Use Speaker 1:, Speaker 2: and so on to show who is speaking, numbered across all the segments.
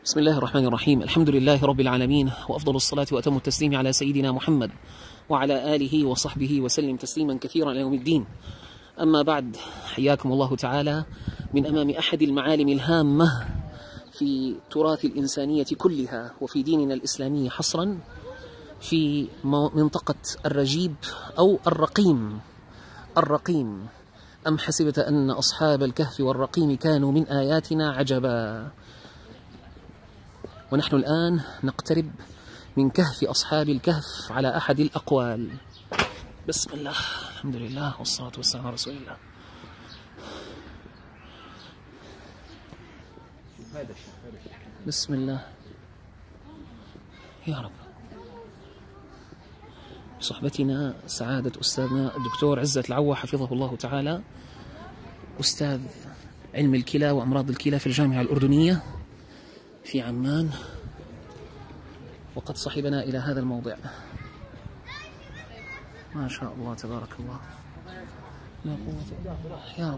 Speaker 1: بسم الله الرحمن الرحيم. الحمد لله رب العالمين، وأفضل الصلاة وأتم التسليم على سيدنا محمد وعلى آله وصحبه وسلم تسليما كثيرا إلى يوم الدين. أما بعد، حياكم الله تعالى من أمام أحد المعالم الهامة في تراث الإنسانية كلها وفي ديننا الإسلامي حصرا، في منطقة الرجيب أو الرقيم. أم حسبت أن أصحاب الكهف والرقيم كانوا من آياتنا عجبا. ونحن الآن نقترب من كهف أصحاب الكهف على أحد الأقوال. بسم الله، الحمد لله، والصلاة والسلام على رسول الله. بسم الله يا رب. بصحبتنا سعادة أستاذنا الدكتور عزت العوا حفظه الله تعالى، أستاذ علم الكلى وأمراض الكلى في الجامعة الأردنية في عمان، وقد صحبنا إلى هذا الموضع. ما شاء الله تبارك الله، لا قوة إلا بالله. يا رب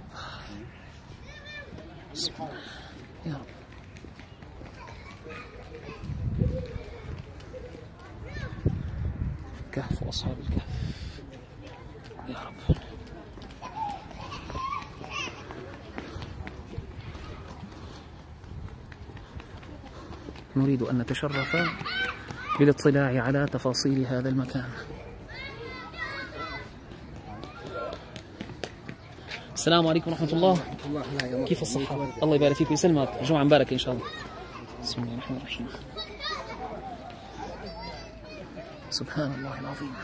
Speaker 1: بسم الله يا رب. كهف أصحاب الكهف يا رب. نريد أن نتشرف بالاطلاع على تفاصيل هذا المكان. السلام عليكم ورحمة الله. كيف الصحة؟ الله يبارك فيك ويسلمك، جمعة مباركة إن شاء الله. بسم الله الرحمن الرحيم. سبحان الله العظيم.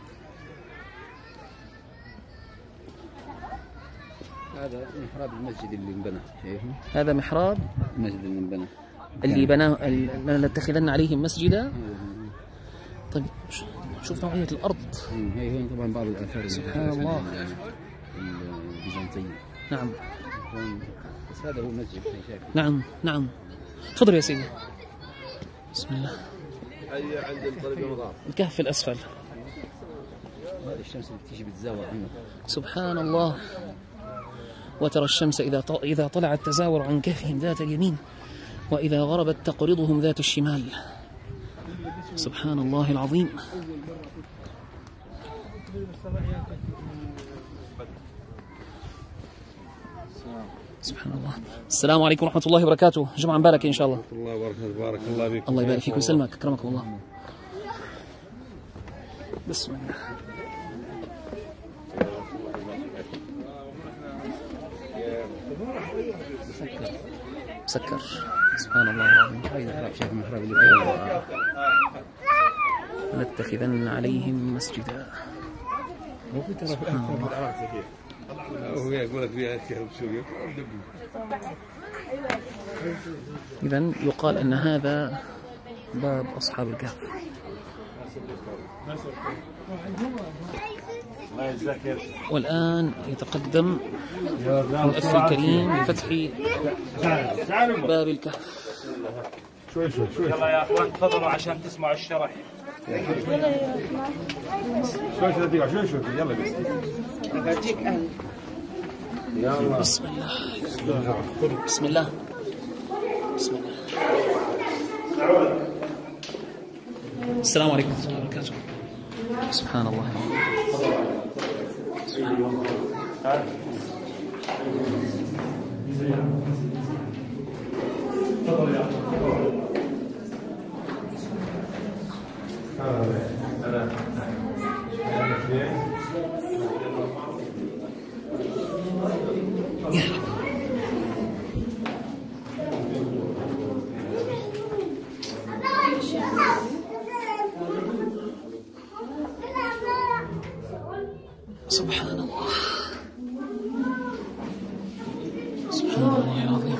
Speaker 2: هذا محراب المسجد اللي انبنى، شايفه؟
Speaker 1: هذا محراب
Speaker 2: المسجد اللي انبنى،
Speaker 1: اللي بناه، لنتخذن عليهم مسجدا. طيب شوف نوعية الأرض.
Speaker 2: هي هون طبعا بعض الآثار
Speaker 1: سبحان الله
Speaker 2: البيزنطية.
Speaker 1: نعم،
Speaker 2: بس هذا هو المسجد.
Speaker 1: نعم نعم. تفضل يا سيدي. بسم الله.
Speaker 2: عند الطريق المضاف،
Speaker 1: الكهف في الأسفل.
Speaker 2: هذه الشمس اللي بتيجي بتزاور عنه.
Speaker 1: سبحان الله. وترى الشمس إذا طلعت تزاور عن كهفهم ذات اليمين، وإذا غربت تقرضهم ذات الشمال. سبحان الله العظيم. سبحان الله. السلام عليكم ورحمة الله وبركاته، جمعة مباركة إن شاء الله.
Speaker 2: الله وبركاته، بارك الله فيك.
Speaker 1: الله يبارك فيك ويسلمك، أكرمكم الله. بسم الله. سكر. سبحان الله العظيم.
Speaker 2: شايف المحراب اللي
Speaker 1: لنتخذن عليهم مسجدا.
Speaker 2: هو في ترى هو يقول لك فيها كهف سوريا.
Speaker 1: إذن يقال أن هذا باب أصحاب الكهف. والآن يتقدم الأخ الكريم لفتح باب الكهف.
Speaker 3: شوي يلا يا اخوان تفضلوا عشان تسمعوا الشرح. شوي دقيقة، شوي يلا بس.
Speaker 2: بجيك أهل.
Speaker 3: يلا
Speaker 1: بسم الله بسم الله بسم الله. السلام عليكم ورحمة الله وبركاته. سبحان الله. سبحان الله. سبحان الله. سبحان الله العظيم.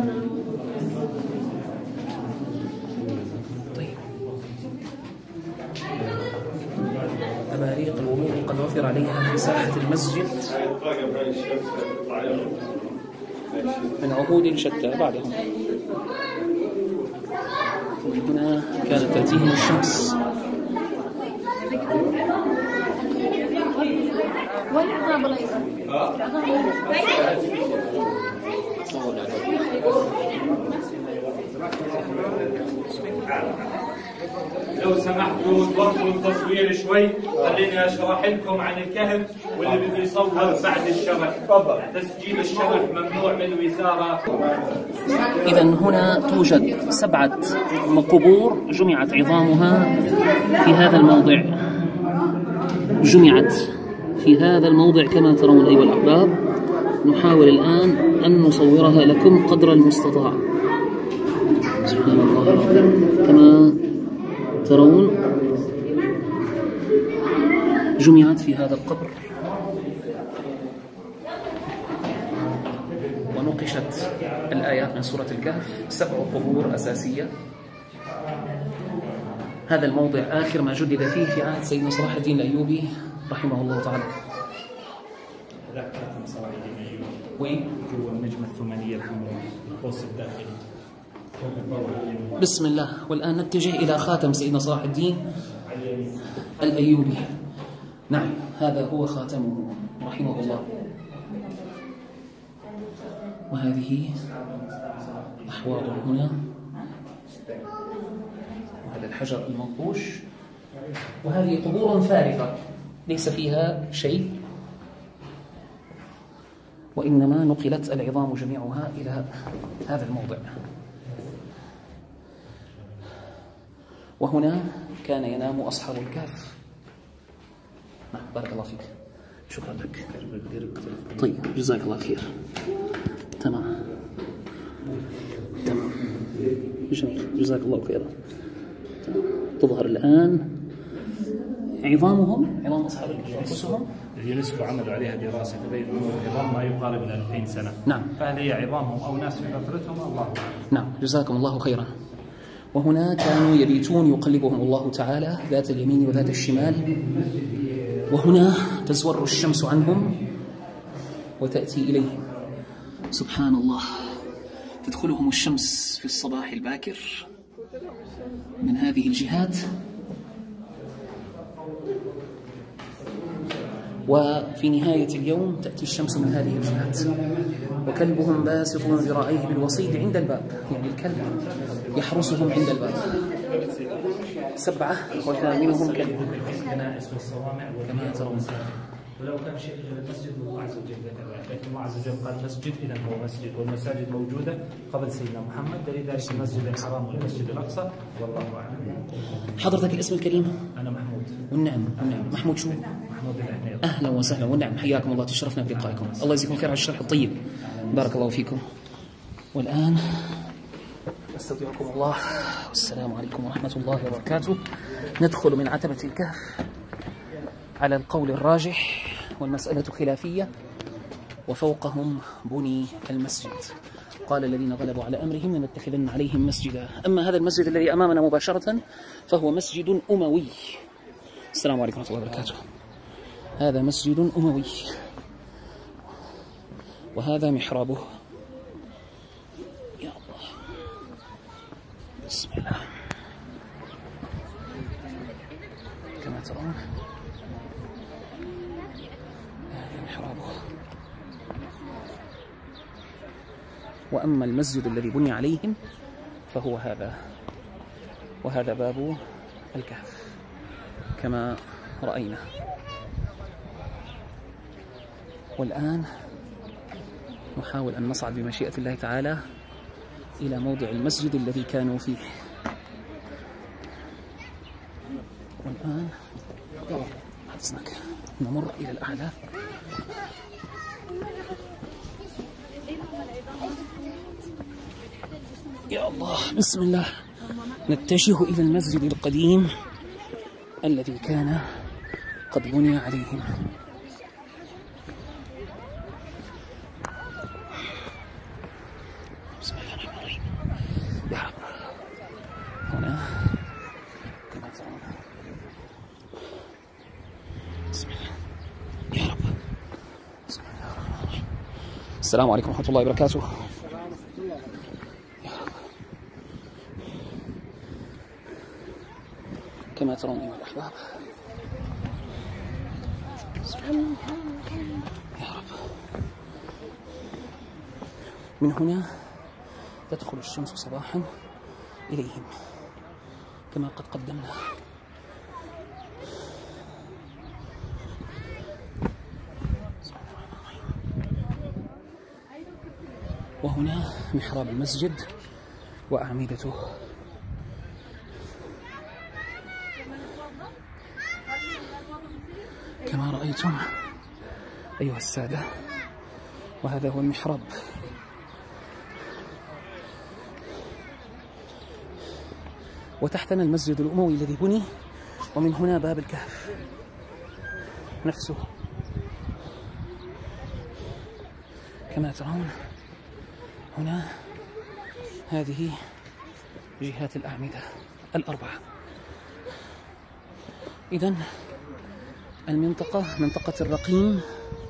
Speaker 1: طيب، أباريق الوضوء قد وفر عليها في ساحة المسجد من عهود شتى بعدهم. هنا كانت تأتيهم الشمس.
Speaker 3: سمحتوا توقفوا التصوير شوي، خليني اشرح لكم عن الكهف واللي بده يصور بعد الشرح. تفضل. تسجيل الشرح ممنوع من الوزارة.
Speaker 1: إذا هنا توجد 7 قبور جمعت عظامها في هذا الموضع، جمعت في هذا الموضع كما ترون أيها الأحباب. نحاول الآن أن نصورها لكم قدر المستطاع. سبحان الله، كما ترون جمعت في هذا القبر ونقشت الآيات من سورة الكهف. 7 قبور أساسية. هذا الموضع آخر ما جدد فيه في عهد سيدنا صلاح الدين الأيوبي رحمه الله تعالى. وين؟
Speaker 3: جوا النجمة الثمانية الحمراء، القوس الداخلي.
Speaker 1: بسم الله. والآن نتجه إلى خاتم سيدنا صلاح الدين الأيوبي. نعم، هذا هو خاتمه رحمه الله. وهذه أحواض هنا، وهذا الحجر المنقوش، وهذه قبور فارغة ليس فيها شيء، وإنما نقلت العظام جميعها إلى هذا الموضع. وهنا كان ينام أصحاب الكهف. بارك الله فيك، شكرا لك. طيب، جزاك الله خير. تمام تمام، جميل، جزاك الله خيرا. تظهر الآن عظامهم، عظام أصحاب الكهف أنفسهم.
Speaker 3: اليونسكو عملوا عليها دراسة تبين أنه العظام ما يقارب ال 2000 سنة.
Speaker 1: نعم.
Speaker 3: فهل هي عظامهم أو ناس في فترتهم؟ الله أعلم.
Speaker 1: نعم، جزاكم الله خيرا. وهنا كانوا يبيتون يقلبهم الله تعالى ذات اليمين وذات الشمال. وهنا تزور الشمس عنهم وتأتي إليهم. سبحان الله، تدخلهم الشمس في الصباح الباكر من هذه الجهات، وفي نهاية اليوم تأتي الشمس من هذه الجهات. وكلبهم باسط ذراعيه بالوصيد عند الباب، يعني الكلب يحرسهم عند الباب. 7 وثامنهم كلب.
Speaker 3: الكنائس والصوامع
Speaker 1: كما ترون.
Speaker 3: ولو كان شيء غير المسجد الله عز وجل ذكر، لكن الله عز وجل قال مسجد، إذا هو مسجد، والمساجد موجودة قبل سيدنا محمد، لذلك المسجد الحرام والمسجد الأقصى، والله أعلم.
Speaker 1: حضرتك الاسم الكريم؟
Speaker 3: أنا محمود.
Speaker 1: والنعم، والنعم. محمود شو؟
Speaker 3: محمود العنير.
Speaker 1: أهلا وسهلا، والنعم، حياكم الله، تشرفنا بلقائكم. الله يجزيكم خير على الشرح الطيب، بارك الله فيكم. والآن أستودعكم الله، والسلام عليكم ورحمة الله وبركاته. ندخل من عتبة الكهف على القول الراجح، والمسألة خلافية، وفوقهم بني المسجد. قال الذين غلبوا على أمرهم لنتخذن عليهم مسجدا. أما هذا المسجد الذي أمامنا مباشرة فهو مسجد أموي. السلام عليكم ورحمة الله وبركاته. هذا مسجد أموي، وهذا محرابه. يا الله، بسم الله. كما ترون هذا محرابه. وأما المسجد الذي بني عليهم فهو هذا، وهذا باب الكهف كما رأينا. والآن نحاول أن نصعد بمشيئة الله تعالى إلى موضع المسجد الذي كانوا فيه. والآن حدثناك نمر إلى الأعلى. يا الله، بسم الله. نتجه إلى المسجد القديم الذي كان قد بني عليهم. بسم الله الرحمن الرحيم. يا رب، هنا كما ترون. بسم الله يا رب. بسم الله الرحمن الرحيم. السلام عليكم ورحمة الله وبركاته. كما ترون أيها الأحباب. يا رب. من هنا تدخل الشمس صباحا إليهم كما قد قدمنا. هنا محراب المسجد وأعمدته. كما رأيتم أيها السادة، وهذا هو المحراب. وتحتنا المسجد الأموي الذي بني، ومن هنا باب الكهف نفسه كما ترون. هنا هذه جهات الأعمدة الأربعة. إذن المنطقة منطقة الرقيم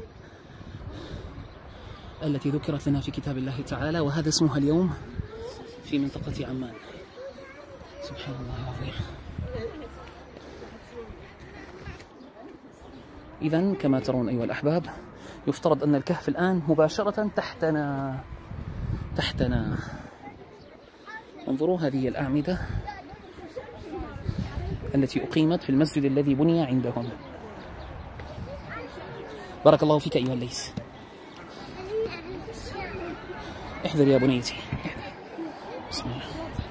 Speaker 1: التي ذكرت لنا في كتاب الله تعالى، وهذا اسمها اليوم في منطقة عمان. سبحان الله العظيم. إذن كما ترون أيها الأحباب، يفترض أن الكهف الآن مباشرة تحتنا. انظروا، هذه الأعمدة التي أقيمت في المسجد الذي بني عندهم. بارك الله فيك أيها الليث. احذر يا بنيتي. بسم الله.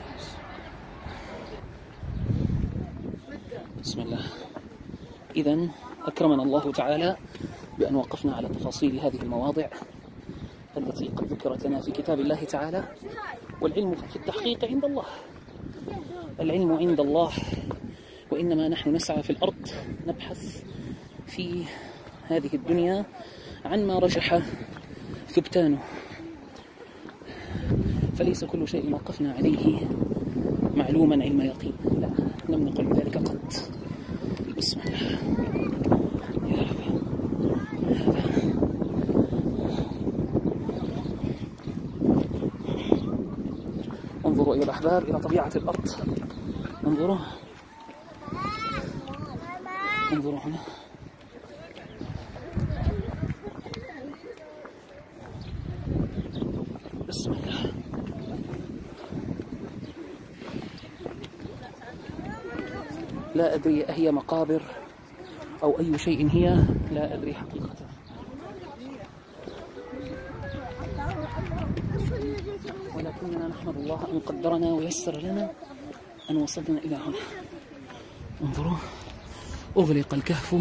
Speaker 1: بسم الله. إذن أكرمنا الله تعالى بأن وقفنا على تفاصيل هذه المواضع التي قد ذكرت لنا في كتاب الله تعالى. والعلم في التحقيق عند الله، العلم عند الله، وإنما نحن نسعى في الأرض نبحث في هذه الدنيا عن ما رجح ثبتانه، فليس كل شيء وقفنا عليه معلوما علم يقين، لا، لم نقل ذلك قط. بسم الله يا رب. انظروا أيها الأحباب إلى طبيعة الأرض. انظروا هنا. بسم الله. لا أدري أهي مقابر أو أي شيء هي، لا أدري حقيقة. ولكننا نحمد الله أن قدرنا ويسر لنا أن وصلنا إلى هنا. انظروا، أغلق الكهف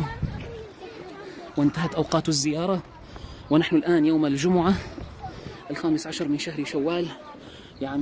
Speaker 1: وانتهت أوقات الزيارة، ونحن الآن يوم الجمعة 15 من شهر شوال لعام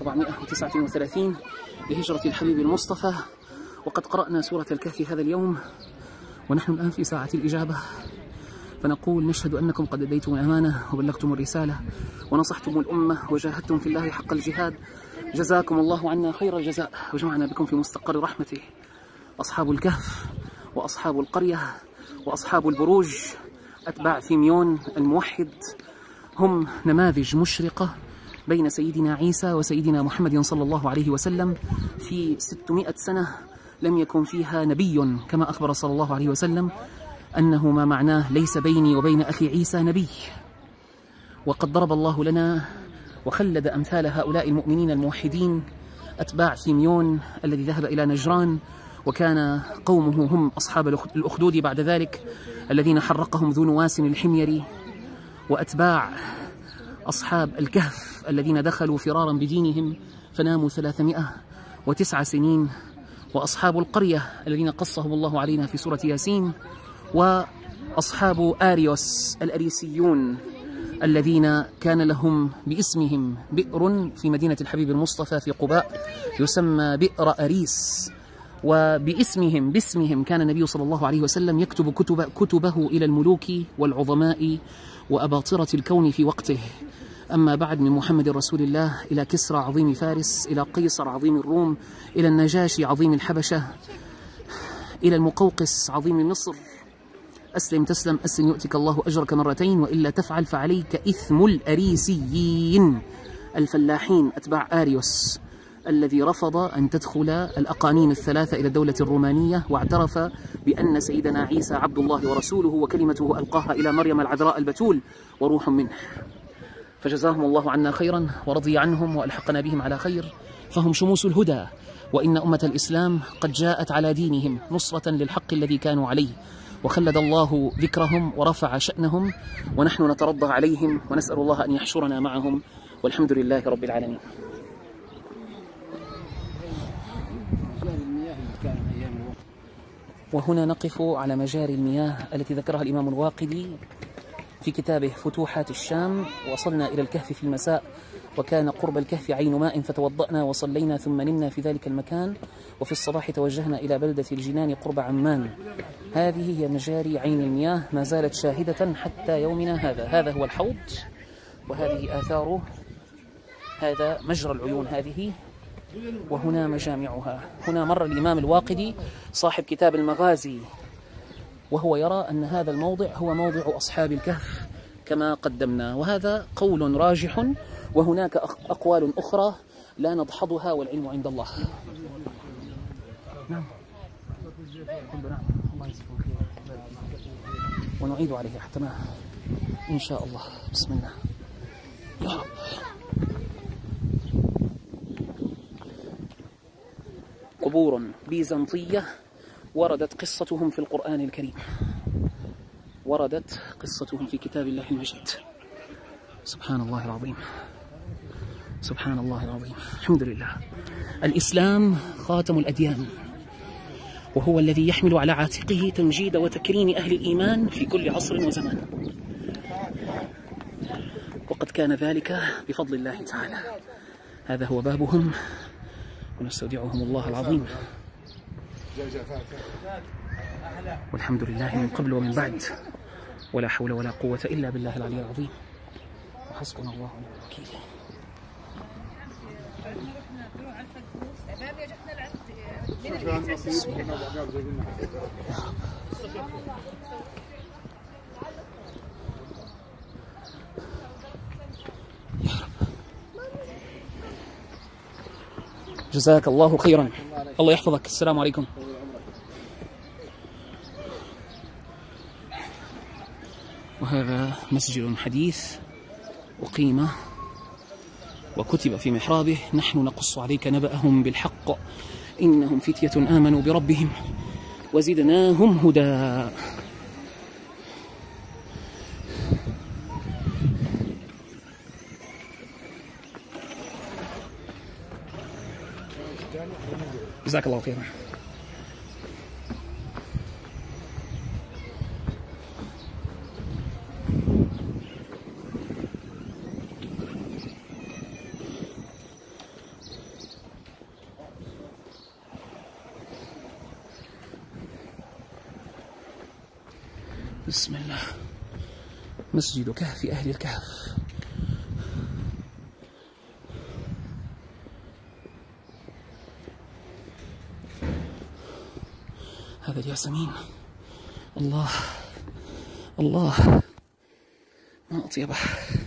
Speaker 1: 1439 لهجرة الحبيب المصطفى. وقد قرأنا سورة الكهف هذا اليوم، ونحن الآن في ساعة الإجابة، فنقول نشهد أنكم قد أديتم الأمانة وبلغتم الرسالة ونصحتم الأمة وجاهدتم في الله حق الجهاد. جزاكم الله عنا خير الجزاء، وجمعنا بكم في مستقر رحمته. أصحاب الكهف وأصحاب القرية وأصحاب البروج أتباع فيميون الموحد هم نماذج مشرقة بين سيدنا عيسى وسيدنا محمد صلى الله عليه وسلم. في 600 سنة لم يكن فيها نبي، كما أخبر صلى الله عليه وسلم أنه ما معناه ليس بيني وبين أخي عيسى نبي. وقد ضرب الله لنا وخلد أمثال هؤلاء المؤمنين الموحدين أتباع فيميون الذي ذهب إلى نجران، وكان قومه هم أصحاب الأخدود بعد ذلك الذين حرقهم ذو نواس الحميري، وأتباع أصحاب الكهف الذين دخلوا فرارا بدينهم فناموا 309 سنين، وأصحاب القرية الذين قصهم الله علينا في سورة ياسين، وأصحاب آريوس الأريسيون الذين كان لهم باسمهم بئر في مدينة الحبيب المصطفى في قباء يسمى بئر أريس، باسمهم كان النبي صلى الله عليه وسلم يكتب كتبه إلى الملوك والعظماء وأباطرة الكون في وقته. أما بعد، من محمد رسول الله إلى كسرى عظيم فارس، إلى قيصر عظيم الروم، إلى النجاشي عظيم الحبشة، إلى المقوقس عظيم مصر. أسلم تسلم، أسلم يؤتك الله أجرك مرتين، وإلا تفعل فعليك إثم الأريسيين الفلاحين أتباع آريوس الذي رفض أن تدخل الأقانيم الثلاثة إلى الدولة الرومانية، واعترف بأن سيدنا عيسى عبد الله ورسوله، وكلمته ألقاها إلى مريم العذراء البتول وروح منه. فجزاهم الله عنا خيرا ورضي عنهم وألحقنا بهم على خير، فهم شموس الهدى، وإن أمة الإسلام قد جاءت على دينهم نصرة للحق الذي كانوا عليه، وخلد الله ذكرهم ورفع شأنهم، ونحن نترضى عليهم ونسأل الله أن يحشرنا معهم والحمد لله رب العالمين. وهنا نقف على مجاري المياه التي ذكرها الإمام الواقدي في كتابه فتوحات الشام. وصلنا إلى الكهف في المساء، وكان قرب الكهف عين ماء فتوضأنا وصلينا ثم نمنا في ذلك المكان، وفي الصباح توجهنا إلى بلدة الجنان قرب عمان. هذه هي مجاري عين المياه، ما زالت شاهدة حتى يومنا هذا. هذا هو الحوض وهذه آثاره، هذا مجرى العيون هذه، وهنا مجامعها. هنا مر الإمام الواقدي صاحب كتاب المغازي وهو يرى أن هذا الموضع هو موضع أصحاب الكهف كما قدمنا، وهذا قول راجح، وهناك أقوال أخرى لا نضحضها والعلم عند الله. نعم. الله يجزيكم خير ونعيد عليه حتى ما إن شاء الله. بسم الله يا رب. قبور بيزنطية وردت قصتهم في القرآن الكريم، وردت قصتهم في كتاب الله المجيد. سبحان الله العظيم، سبحان الله العظيم. الحمد لله. الإسلام خاتم الأديان، وهو الذي يحمل على عاتقه تمجيد وتكريم أهل الإيمان في كل عصر وزمان، وقد كان ذلك بفضل الله تعالى. هذا هو بابهم، ونستودعهم الله العظيم، والحمد لله من قبل ومن بعد، ولا حول ولا قوة إلا بالله العلي العظيم، وحسبنا الله ونعم الوكيل. جزاك الله خيرا، الله يحفظك. السلام عليكم. وهذا مسجد حديث أقيم وكتب في محرابه: نحن نقص عليك نبأهم بالحق إنهم فتية آمنوا بربهم وزدناهم هدى. جزاك الله خيرا. بسم الله. مسجد كهف أهل الكهف. هذا الياسمين، الله الله ما أطيبه.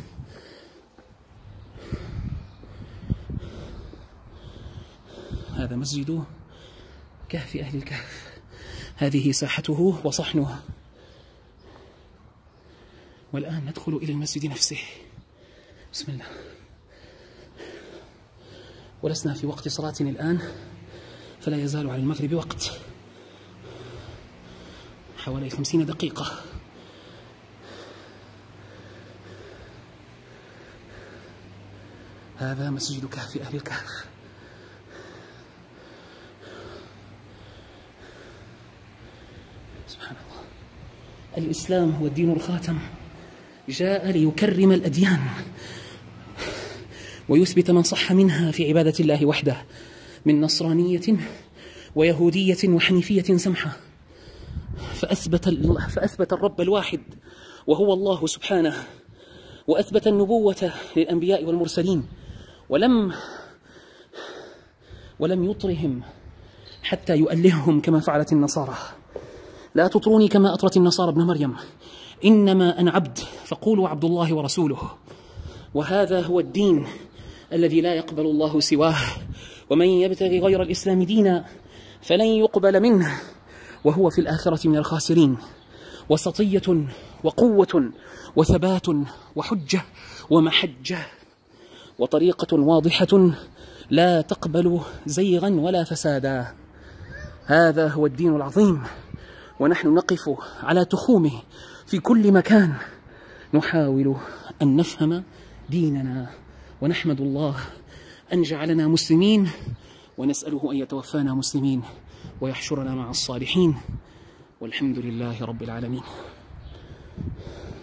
Speaker 1: هذا مسجد كهف أهل الكهف، هذه ساحته وصحنه. والآن ندخل إلى المسجد نفسه. بسم الله. ولسنا في وقت صلاة الآن، فلا يزال على المغرب وقت، حوالي 50 دقيقة. هذا مسجد كهف أهل الكهف. سبحان الله. الإسلام هو الدين الخاتم، جاء ليكرم الأديان ويثبت من صح منها في عبادة الله وحده، من نصرانية ويهودية وحنيفية سمحة، فأثبت الرب الواحد وهو الله سبحانه، وأثبت النبوة للأنبياء والمرسلين، ولم يطرهم حتى يؤلههم كما فعلت النصارى. لا تطروني كما أطرت النصارى ابن مريم، إنما أنا عبد فقولوا عبد الله ورسوله. وهذا هو الدين الذي لا يقبل الله سواه، ومن يبتغي غير الإسلام دينا فلن يقبل منه وهو في الآخرة من الخاسرين. وسطية وقوة وثبات وحجة ومحجة وطريقة واضحة لا تقبل زيغا ولا فسادا. هذا هو الدين العظيم، ونحن نقف على تخومه في كل مكان، نحاول أن نفهم ديننا ونحمد الله أن جعلنا مسلمين، ونسأله أن يتوفانا مسلمين ويحشرنا مع الصالحين، والحمد لله رب العالمين.